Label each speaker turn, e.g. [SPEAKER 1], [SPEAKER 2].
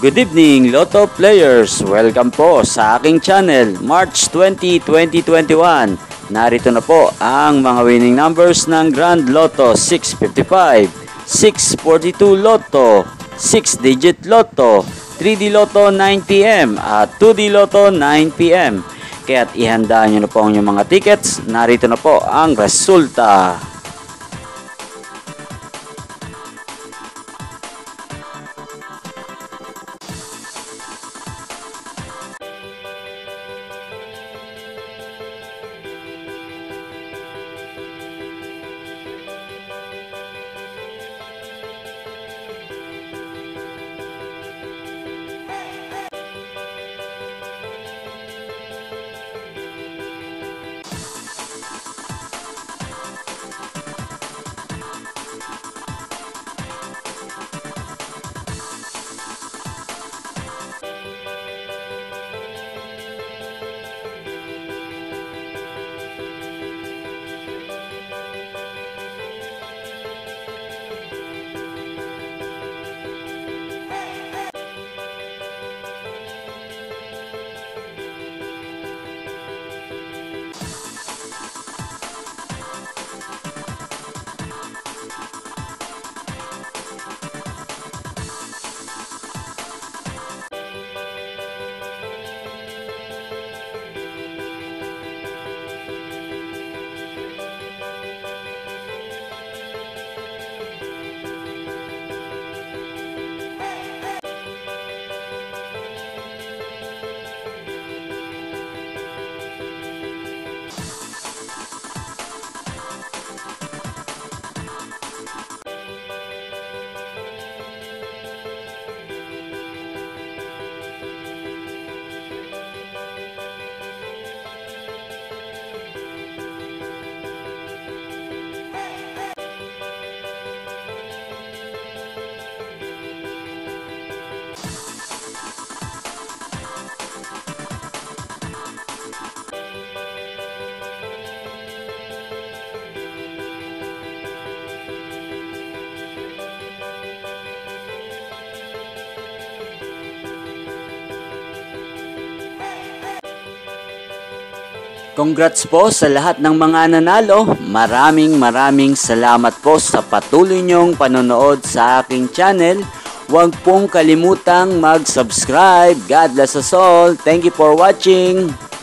[SPEAKER 1] Good evening, Lotto players! Welcome po sa aking channel, March 20, 2021. Narito na po ang mga winning numbers ng Grand Lotto 655, 642 Lotto, 6-digit Lotto, 3D Lotto 9pm at 2D Lotto 9pm. Kaya't ihanda nyo na po ang inyong mga tickets. Narito na po ang resulta. Congrats po sa lahat ng mga nanalo. Maraming salamat po sa patuloy niyong panonood sa aking channel. Huwag pong kalimutang mag-subscribe. God bless us all. Thank you for watching.